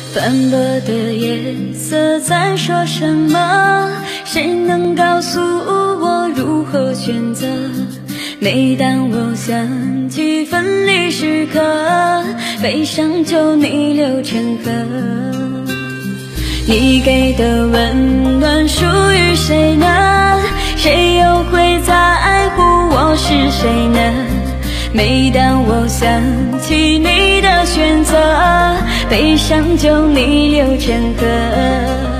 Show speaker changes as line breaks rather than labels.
斑驳的夜色在说什么？谁能告诉我如何选择？每当我想起分离时刻，悲伤就逆流成河。你给的温暖属于谁呢？谁又会在乎我是谁呢？每当我想起你的选择，悲伤就逆流成河。